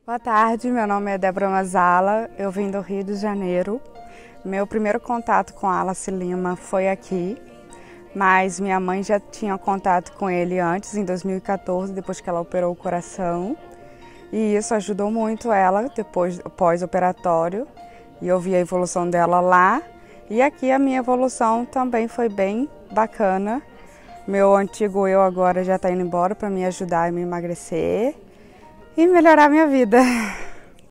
Boa tarde, meu nome é Débora Mazala, eu vim do Rio de Janeiro. Meu primeiro contato com Wallace Lima foi aqui, mas minha mãe já tinha contato com ele antes, em 2014, depois que ela operou o coração. E isso ajudou muito ela depois, pós-operatório, e eu vi a evolução dela lá. E aqui a minha evolução também foi bem bacana. Meu antigo eu agora já está indo embora para me ajudar a me emagrecer e melhorar minha vida.